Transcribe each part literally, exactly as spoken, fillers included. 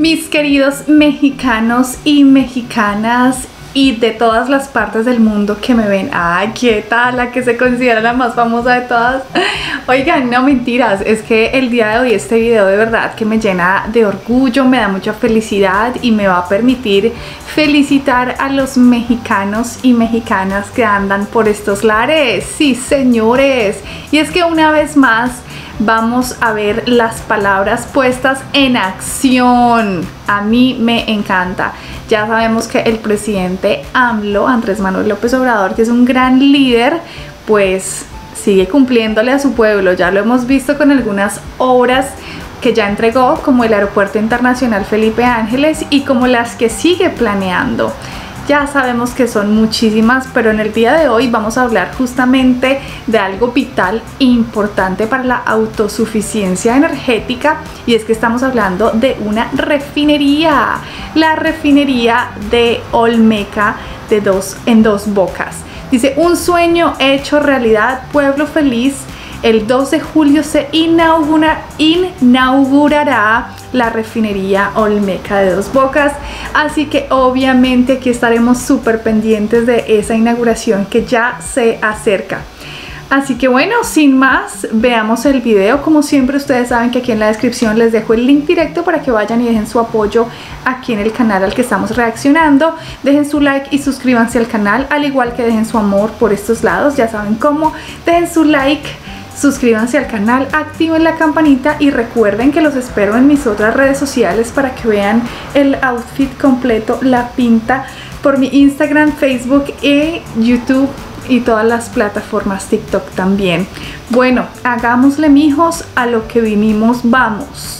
Mis queridos mexicanos y mexicanas y de todas las partes del mundo que me ven, ay, qué tal, la que se considera la más famosa de todas. Oigan, no mentiras, es que el día de hoy este video de verdad que me llena de orgullo, me da mucha felicidad y me va a permitir felicitar a los mexicanos y mexicanas que andan por estos lares. Sí, señores, y es que una vez más vamos a ver las palabras puestas en acción. A mí me encanta. Ya sabemos que el presidente AMLO, Andrés Manuel López Obrador, que es un gran líder, pues sigue cumpliéndole a su pueblo. Ya lo hemos visto con algunas obras que ya entregó, como el Aeropuerto Internacional Felipe Ángeles y como las que sigue planeando. Ya sabemos que son muchísimas, pero en el día de hoy vamos a hablar justamente de algo vital e importante para la autosuficiencia energética, y es que estamos hablando de una refinería, la refinería de Olmeca de dos, en Dos Bocas. Dice: un sueño hecho realidad, pueblo feliz. El dos de julio se inaugura, inaugurará la refinería Olmeca de Dos Bocas, así que obviamente aquí estaremos súper pendientes de esa inauguración que ya se acerca. Así que bueno, sin más, veamos el video. Como siempre, ustedes saben que aquí en la descripción les dejo el link directo para que vayan y dejen su apoyo aquí en el canal al que estamos reaccionando. Dejen su like y suscríbanse al canal, al igual que dejen su amor por estos lados, ya saben cómo. Dejen su like, suscríbanse al canal, activen la campanita y recuerden que los espero en mis otras redes sociales para que vean el outfit completo, la pinta, por mi Instagram, Facebook y YouTube y todas las plataformas TikTok también. Bueno, hagámosle, mijos, a lo que vinimos, vamos.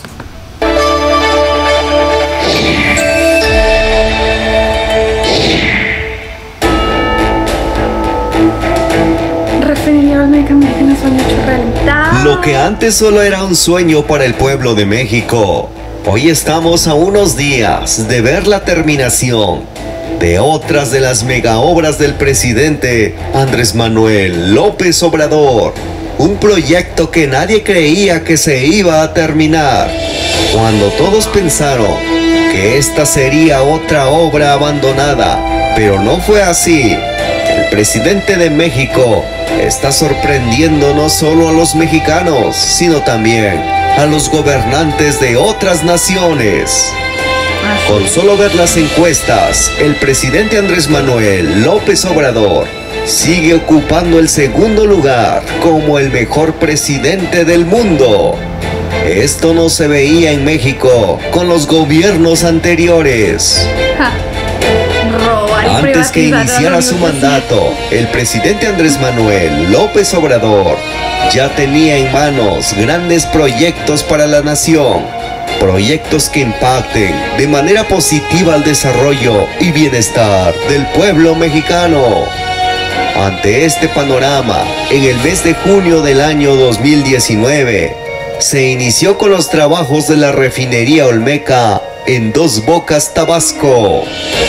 Lo que antes solo era un sueño para el pueblo de México, hoy estamos a unos días de ver la terminación de otras de las mega obras del presidente Andrés Manuel López Obrador. Un proyecto que nadie creía que se iba a terminar, cuando todos pensaron que esta sería otra obra abandonada, pero no fue así. El presidente de México está sorprendiendo no solo a los mexicanos, sino también a los gobernantes de otras naciones. Con solo ver las encuestas, el presidente Andrés Manuel López Obrador sigue ocupando el segundo lugar como el mejor presidente del mundo. Esto no se veía en México con los gobiernos anteriores. Antes que iniciara su mandato, el presidente Andrés Manuel López Obrador ya tenía en manos grandes proyectos para la nación, proyectos que impacten de manera positiva al desarrollo y bienestar del pueblo mexicano. Ante este panorama, en el mes de junio del año dos mil diecinueve, se inició con los trabajos de la refinería Olmeca en Dos Bocas, Tabasco.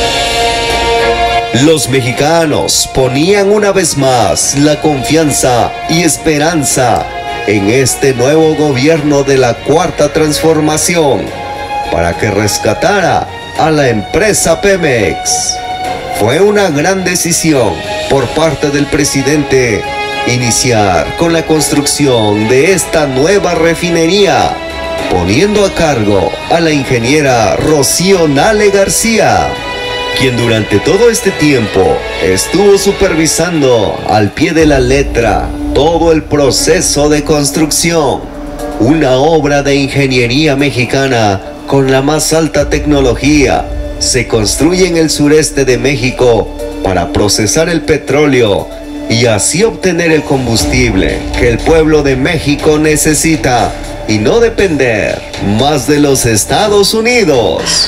Los mexicanos ponían una vez más la confianza y esperanza en este nuevo gobierno de la Cuarta Transformación para que rescatara a la empresa Pemex. Fue una gran decisión por parte del presidente iniciar con la construcción de esta nueva refinería, poniendo a cargo a la ingeniera Rocío Nale García, quien durante todo este tiempo estuvo supervisando al pie de la letra todo el proceso de construcción. Una obra de ingeniería mexicana con la más alta tecnología se construye en el sureste de México para procesar el petróleo y así obtener el combustible que el pueblo de México necesita y no depender más de los Estados Unidos.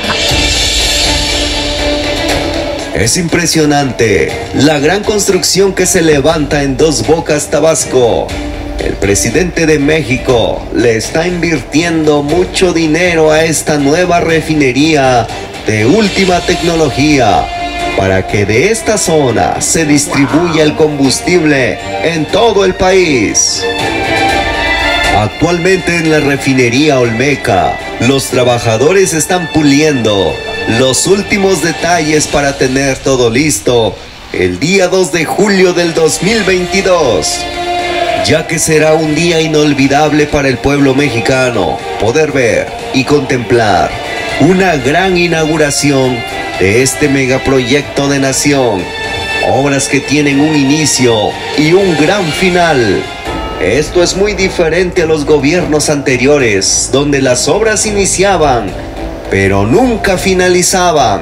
Es impresionante la gran construcción que se levanta en Dos Bocas, Tabasco. El presidente de México le está invirtiendo mucho dinero a esta nueva refinería de última tecnología para que de esta zona se distribuya el combustible en todo el país. Actualmente en la refinería Olmeca Los trabajadores están puliendo los últimos detalles para tener todo listo el día dos de julio del dos mil veintidós, ya que será un día inolvidable para el pueblo mexicano poder ver y contemplar una gran inauguración de este megaproyecto de nación, obras que tienen un inicio y un gran final. Esto es muy diferente a los gobiernos anteriores, donde las obras iniciaban, pero nunca finalizaban.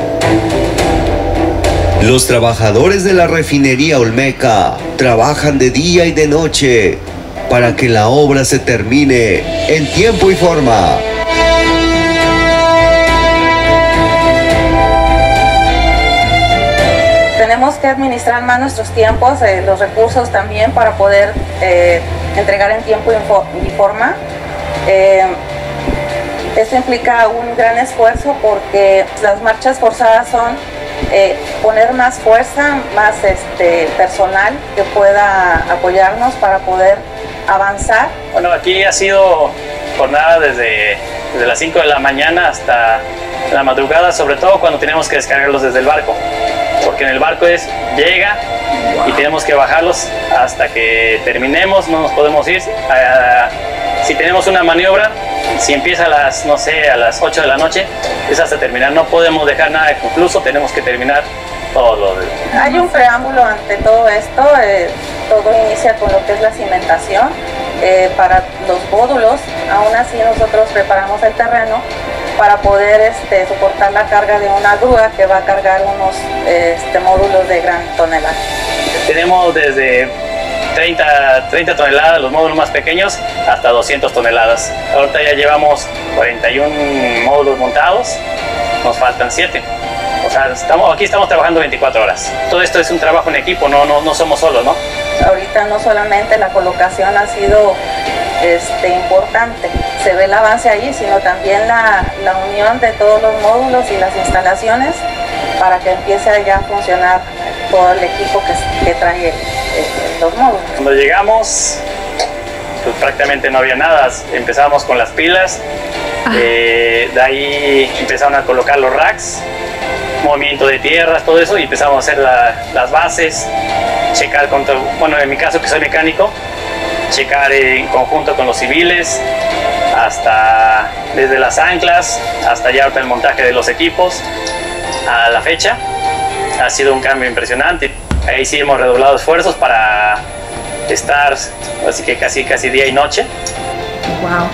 Los trabajadores de la refinería Olmeca trabajan de día y de noche para que la obra se termine en tiempo y forma. Tenemos que administrar más nuestros tiempos, eh, los recursos también para poder eh, entregar en tiempo y forma. Eh, esto implica un gran esfuerzo porque las marchas forzadas son eh, poner más fuerza, más este, personal que pueda apoyarnos para poder avanzar. Bueno, aquí ha sido jornada desde, desde las cinco de la mañana hasta la madrugada, sobre todo cuando tenemos que descargarlos desde el barco. Porque en el barco es, llega y tenemos que bajarlos hasta que terminemos, no nos podemos ir. Uh, si tenemos una maniobra, si empieza a las, no sé, a las ocho de la noche, es hasta terminar. No podemos dejar nada inconcluso, tenemos que terminar todo. Hay un preámbulo ante todo esto, eh, todo inicia con lo que es la cimentación. Eh, para los módulos, aún así nosotros preparamos el terreno para poder este, soportar la carga de una grúa que va a cargar unos este, módulos de gran tonelada. Tenemos desde treinta, treinta toneladas, los módulos más pequeños, hasta doscientas toneladas. Ahorita ya llevamos cuarenta y un módulos montados, nos faltan siete. O sea, estamos, aquí estamos trabajando veinticuatro horas. Todo esto es un trabajo en equipo, no, no, no somos solos, ¿no? Ahorita no solamente la colocación ha sido este, importante, se ve el avance allí, sino también la, la unión de todos los módulos y las instalaciones para que empiece ya a funcionar todo el equipo que, que trae eh, los módulos. Cuando llegamos, pues prácticamente no había nada, empezamos con las pilas, eh, de ahí empezaron a colocar los racks, movimiento de tierras, todo eso, y empezamos a hacer la, las bases, checar contra, bueno, en mi caso que soy mecánico, checar en conjunto con los civiles, hasta desde las anclas hasta ya el montaje de los equipos. A la fecha ha sido un cambio impresionante. Ahí sí hemos redoblado esfuerzos para estar así que casi casi día y noche. Wow.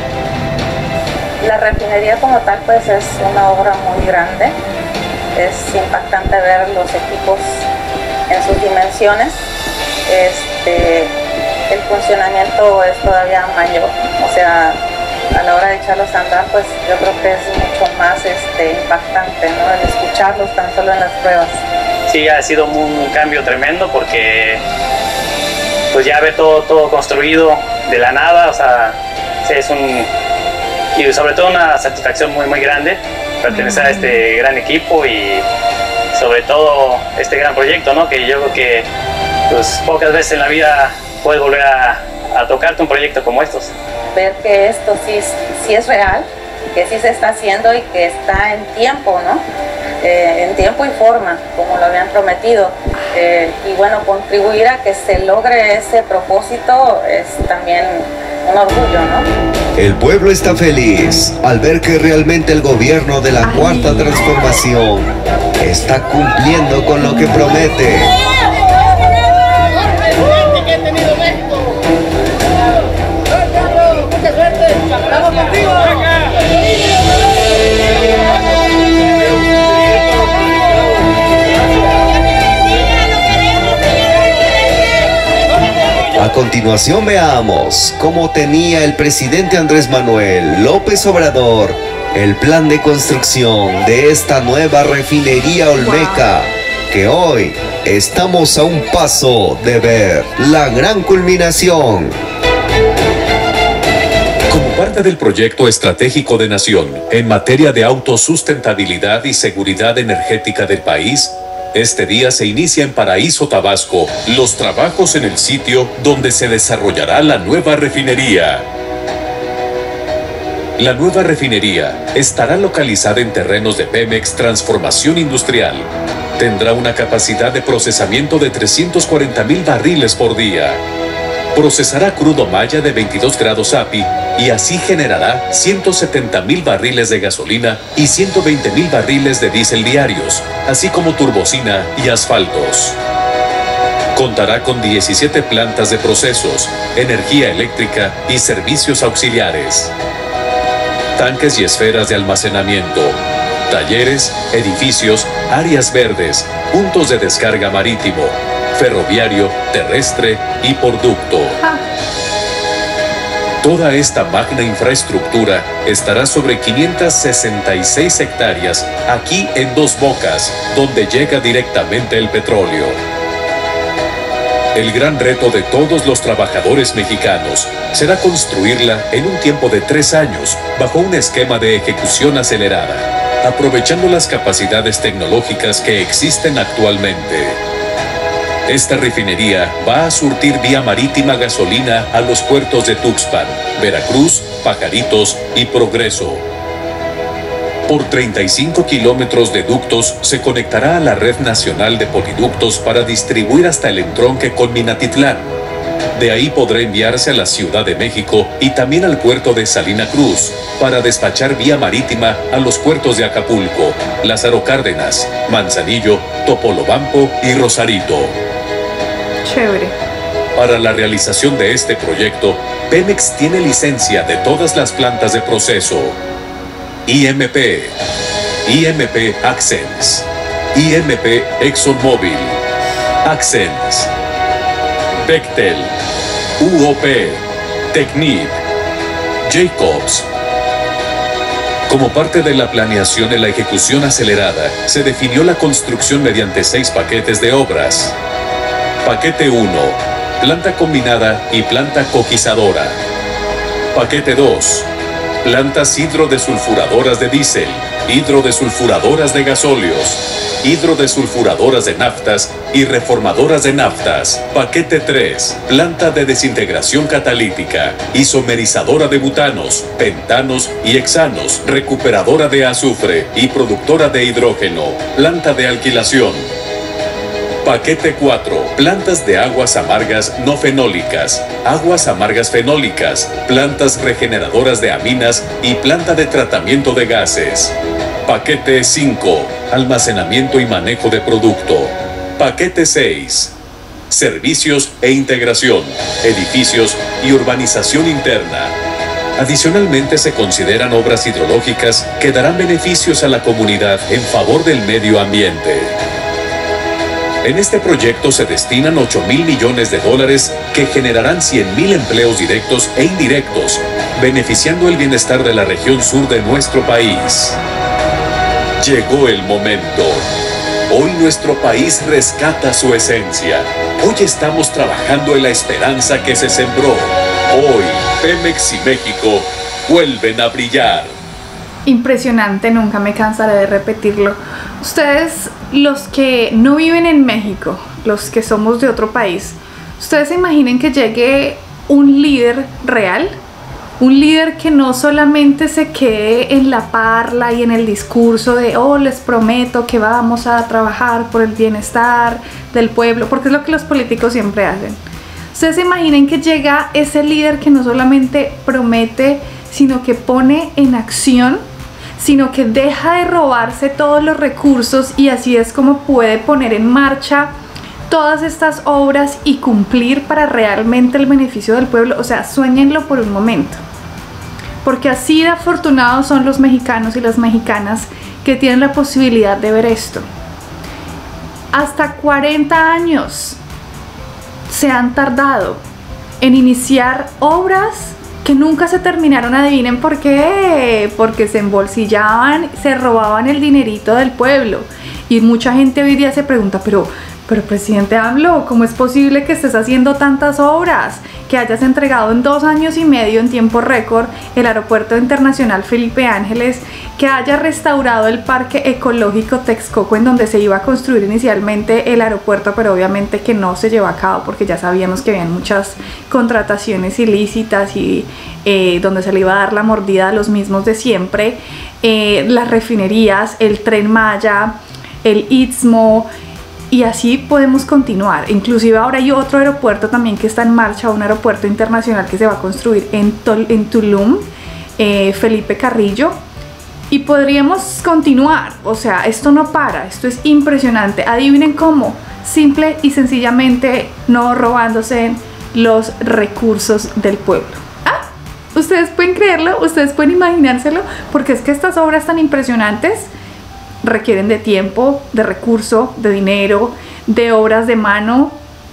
La refinería como tal pues es una obra muy grande. Es impactante ver los equipos en sus dimensiones. Este, el funcionamiento es todavía mayor, o sea, a la hora de echarlos a andar, pues yo creo que es mucho más este, impactante, ¿no? El escucharlos tan solo en las pruebas. Sí, ha sido un cambio tremendo porque pues ya ver todo, todo construido de la nada, o sea, sí, es un, y sobre todo una satisfacción muy muy grande pertenecer a este gran equipo y sobre todo este gran proyecto, ¿no? Que yo creo que pues pocas veces en la vida puedes volver a, a tocarte un proyecto como estos. Ver que esto sí, sí es real, que sí se está haciendo y que está en tiempo, ¿no? Eh, en tiempo y forma, como lo habían prometido. Eh, y bueno, contribuir a que se logre ese propósito es también un orgullo, ¿no? El pueblo está feliz al ver que realmente el gobierno de la Cuarta Transformación está cumpliendo con lo que promete. A continuación veamos cómo tenía el presidente Andrés Manuel López Obrador el plan de construcción de esta nueva refinería Olmeca, que hoy estamos a un paso de ver la gran culminación. Como parte del proyecto estratégico de nación en materia de autosustentabilidad y seguridad energética del país, este día se inicia en Paraíso, Tabasco, los trabajos en el sitio donde se desarrollará la nueva refinería. La nueva refinería estará localizada en terrenos de Pemex Transformación Industrial. Tendrá una capacidad de procesamiento de trescientos cuarenta mil barriles por día. Procesará crudo maya de veintidós grados A P I y así generará ciento setenta mil barriles de gasolina y ciento veinte mil barriles de diésel diarios, así como turbocina y asfaltos. Contará con diecisiete plantas de procesos, energía eléctrica y servicios auxiliares. Tanques y esferas de almacenamiento, talleres, edificios, áreas verdes, puntos de descarga marítimo, ferroviario, terrestre y por ducto. Toda esta magna infraestructura estará sobre quinientas sesenta y seis hectáreas aquí en Dos Bocas, donde llega directamente el petróleo. El gran reto de todos los trabajadores mexicanos será construirla en un tiempo de tres años bajo un esquema de ejecución acelerada, aprovechando las capacidades tecnológicas que existen actualmente. Esta refinería va a surtir vía marítima gasolina a los puertos de Tuxpan, Veracruz, Pajaritos y Progreso. Por treinta y cinco kilómetros de ductos se conectará a la red nacional de poliductos para distribuir hasta el entronque con Minatitlán. De ahí podrá enviarse a la Ciudad de México y también al puerto de Salina Cruz para despachar vía marítima a los puertos de Acapulco, Lázaro Cárdenas, Manzanillo, Topolobampo y Rosarito. Chévere. Para la realización de este proyecto, Pemex tiene licencia de todas las plantas de proceso. I M P, I M P Axens, I M P ExxonMobil, Axens, Bechtel, U O P, Technip, Jacobs. Como parte de la planeación y la ejecución acelerada, se definió la construcción mediante seis paquetes de obras. Paquete uno, planta combinada y planta cogizadora. Paquete dos, plantas hidrodesulfuradoras de diésel, hidrodesulfuradoras de gasóleos, hidrodesulfuradoras de naftas y reformadoras de naftas. Paquete tres, planta de desintegración catalítica, isomerizadora de butanos, pentanos y hexanos, recuperadora de azufre y productora de hidrógeno, planta de alquilación. Paquete cuatro, plantas de aguas amargas no fenólicas, aguas amargas fenólicas, plantas regeneradoras de aminas y planta de tratamiento de gases. Paquete cinco, almacenamiento y manejo de producto. Paquete seis, servicios e integración, edificios y urbanización interna. Adicionalmente se consideran obras hidrológicas que darán beneficios a la comunidad en favor del medio ambiente. En este proyecto se destinan ocho mil millones de dólares que generarán cien mil empleos directos e indirectos, beneficiando el bienestar de la región sur de nuestro país. Llegó el momento. Hoy nuestro país rescata su esencia. Hoy estamos trabajando en la esperanza que se sembró. Hoy, Pemex y México vuelven a brillar. Impresionante, nunca me cansaré de repetirlo. Ustedes, los que no viven en México, los que somos de otro país, ¿ustedes se imaginen que llegue un líder real? Un líder que no solamente se quede en la parla y en el discurso de oh, les prometo que vamos a trabajar por el bienestar del pueblo, porque es lo que los políticos siempre hacen. Ustedes se imaginen que llega ese líder que no solamente promete, sino que pone en acción, sino que deja de robarse todos los recursos, y así es como puede poner en marcha todas estas obras y cumplir para realmente el beneficio del pueblo. O sea, suéñenlo por un momento, porque así de afortunados son los mexicanos y las mexicanas que tienen la posibilidad de ver esto. Hasta cuarenta años se han tardado en iniciar obras que nunca se terminaron. Adivinen por qué. Porque se embolsillaban, se robaban el dinerito del pueblo. Y mucha gente hoy día se pregunta, pero, pero presidente AMLO, ¿cómo es posible que estés haciendo tantas obras? Que hayas entregado en dos años y medio en tiempo récord el aeropuerto internacional Felipe Ángeles, que haya restaurado el parque ecológico Texcoco en donde se iba a construir inicialmente el aeropuerto, pero obviamente que no se llevó a cabo porque ya sabíamos que habían muchas contrataciones ilícitas y eh, donde se le iba a dar la mordida a los mismos de siempre, eh, las refinerías, el Tren Maya, el Istmo, y así podemos continuar. Inclusive ahora hay otro aeropuerto también que está en marcha, un aeropuerto internacional que se va a construir en, Tol en Tulum, eh, Felipe Carrillo, y podríamos continuar. O sea, esto no para, esto es impresionante. Adivinen cómo, simple y sencillamente no robándose los recursos del pueblo. ¿Ah? Ustedes pueden creerlo, ustedes pueden imaginárselo, porque es que estas obras tan impresionantes requieren de tiempo, de recurso, de dinero, de obras de mano,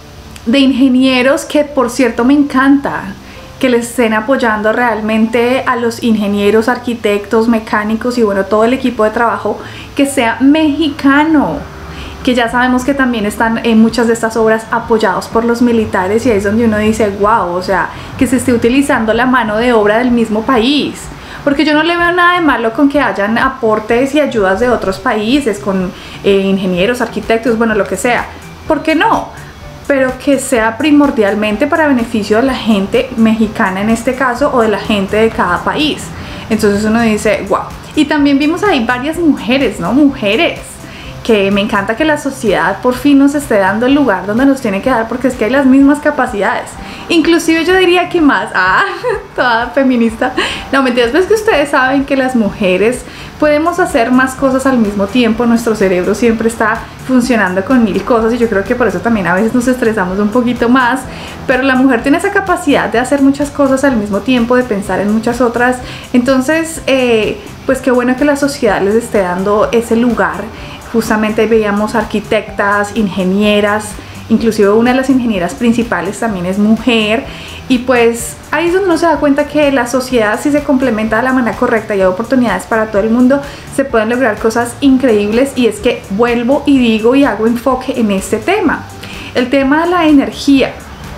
de ingenieros, que por cierto me encanta que les estén apoyando realmente a los ingenieros, arquitectos, mecánicos y bueno, todo el equipo de trabajo que sea mexicano, que ya sabemos que también están en muchas de estas obras apoyados por los militares, y ahí es donde uno dice wow, o sea, que se esté utilizando la mano de obra del mismo país. Porque yo no le veo nada de malo con que hayan aportes y ayudas de otros países, con eh, ingenieros, arquitectos, bueno, lo que sea. ¿Por qué no? Pero que sea primordialmente para beneficio de la gente mexicana en este caso, o de la gente de cada país. Entonces uno dice, wow. Y también vimos ahí varias mujeres, ¿no? Mujeres. Que me encanta que la sociedad por fin nos esté dando el lugar donde nos tiene que dar, porque es que hay las mismas capacidades, inclusive yo diría que más. Ah, toda feminista. No, mentiras, pero es que ustedes saben que las mujeres podemos hacer más cosas al mismo tiempo. Nuestro cerebro siempre está funcionando con mil cosas y yo creo que por eso también a veces nos estresamos un poquito más, pero la mujer tiene esa capacidad de hacer muchas cosas al mismo tiempo, de pensar en muchas otras. Entonces eh, pues qué bueno que la sociedad les esté dando ese lugar. Justamente veíamos arquitectas, ingenieras, inclusive una de las ingenieras principales también es mujer, y pues ahí es donde uno se da cuenta que la sociedad, si se complementa de la manera correcta y hay oportunidades para todo el mundo, se pueden lograr cosas increíbles. Y es que vuelvo y digo y hago enfoque en este tema, el tema de la energía.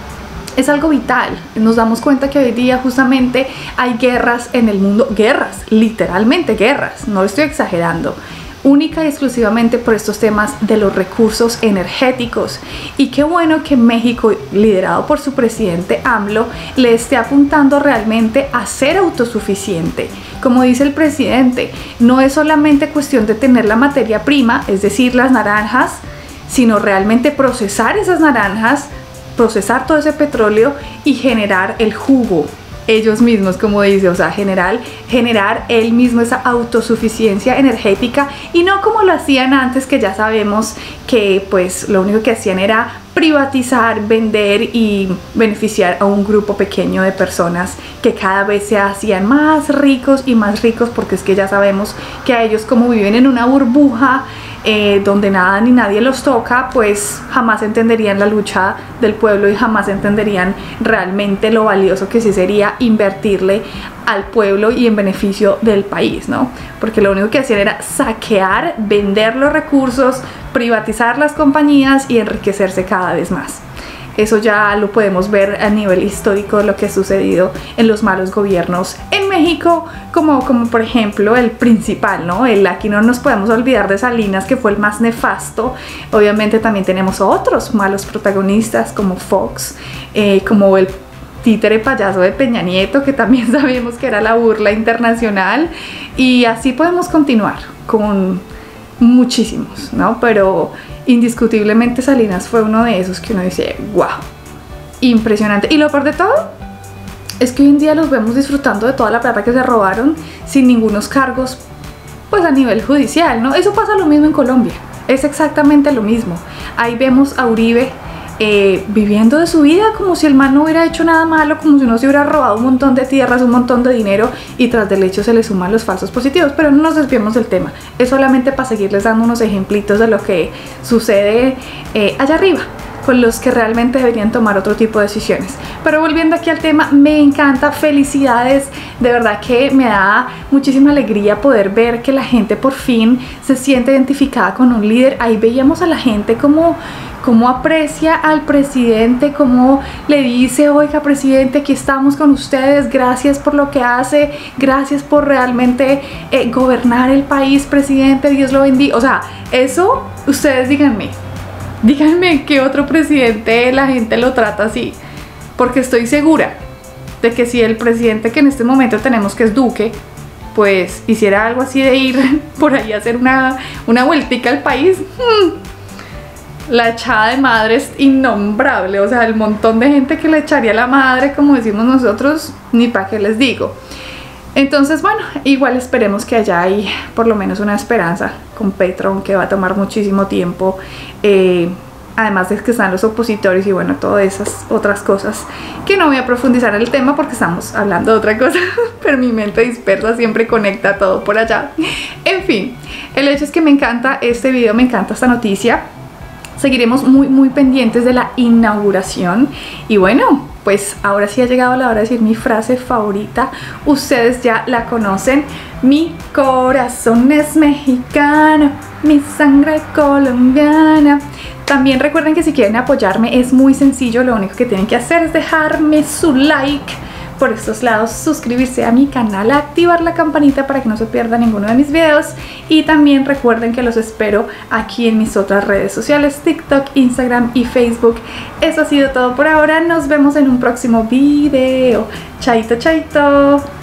Es algo vital. Nos damos cuenta que hoy día justamente hay guerras en el mundo, guerras, literalmente guerras, no estoy exagerando, única y exclusivamente por estos temas de los recursos energéticos. Y qué bueno que México, liderado por su presidente AMLO, le esté apuntando realmente a ser autosuficiente. Como dice el presidente, no es solamente cuestión de tener la materia prima, es decir, las naranjas, sino realmente procesar esas naranjas, procesar todo ese petróleo y generar el jugo ellos mismos, como dice, o sea, generar, generar él mismo esa autosuficiencia energética, y no como lo hacían antes, que ya sabemos que pues lo único que hacían era privatizar, vender y beneficiar a un grupo pequeño de personas que cada vez se hacían más ricos y más ricos, porque es que ya sabemos que a ellos, como viven en una burbuja eh, donde nada ni nadie los toca, pues jamás entenderían la lucha del pueblo y jamás entenderían realmente lo valioso que sí sería invertirle al pueblo y en beneficio del país, ¿no? Porque lo único que hacían era saquear, vender los recursos, privatizar las compañías y enriquecerse cada vez más. Eso ya lo podemos ver a nivel histórico de lo que ha sucedido en los malos gobiernos en México, como, como por ejemplo el principal, ¿no? El, aquí no nos podemos olvidar de Salinas, que fue el más nefasto. Obviamente también tenemos otros malos protagonistas como Fox, eh, como el títere payaso de Peña Nieto, que también sabemos que era la burla internacional, y así podemos continuar con muchísimos, ¿no? Pero indiscutiblemente Salinas fue uno de esos que uno dice, wow, impresionante. Y lo peor de todo es que hoy en día los vemos disfrutando de toda la plata que se robaron sin ningunos cargos, pues a nivel judicial, ¿no? Eso pasa lo mismo en Colombia, es exactamente lo mismo. Ahí vemos a Uribe Eh, viviendo de su vida como si el man no hubiera hecho nada malo, como si no se hubiera robado un montón de tierras, un montón de dinero, y tras del hecho se le suman los falsos positivos. Pero no nos desviemos del tema, es solamente para seguirles dando unos ejemplitos de lo que sucede eh, allá arriba, con los que realmente deberían tomar otro tipo de decisiones. Pero volviendo aquí al tema, me encanta, felicidades, de verdad que me da muchísima alegría poder ver que la gente por fin se siente identificada con un líder. Ahí veíamos a la gente como cómo aprecia al presidente, cómo le dice, oiga presidente, aquí estamos con ustedes, gracias por lo que hace, gracias por realmente eh, gobernar el país, presidente, Dios lo bendiga. O sea, eso, ustedes díganme, díganme qué otro presidente la gente lo trata así, porque estoy segura de que si el presidente que en este momento tenemos, que es Duque, pues hiciera algo así de ir por ahí a hacer una, una vueltica al país, hmm, la echada de madre es innombrable. O sea, el montón de gente que le echaría la madre, como decimos nosotros, ni para qué les digo. Entonces, bueno, igual esperemos que haya ahí por lo menos una esperanza con Petro, aunque va a tomar muchísimo tiempo. Eh, además de que están los opositores y bueno, todas esas otras cosas que no voy a profundizar en el tema porque estamos hablando de otra cosa, pero mi mente dispersa siempre conecta todo por allá. En fin, el hecho es que me encanta este video, me encanta esta noticia. Seguiremos muy muy pendientes de la inauguración y bueno, pues ahora sí ha llegado la hora de decir mi frase favorita. Ustedes ya la conocen: mi corazón es mexicano, mi sangre colombiana. También recuerden que si quieren apoyarme es muy sencillo, lo único que tienen que hacer es dejarme su like por estos lados, suscribirse a mi canal, activar la campanita para que no se pierda ninguno de mis videos y también recuerden que los espero aquí en mis otras redes sociales, TikTok, Instagram y Facebook. Eso ha sido todo por ahora, nos vemos en un próximo video. Chaito, chaito.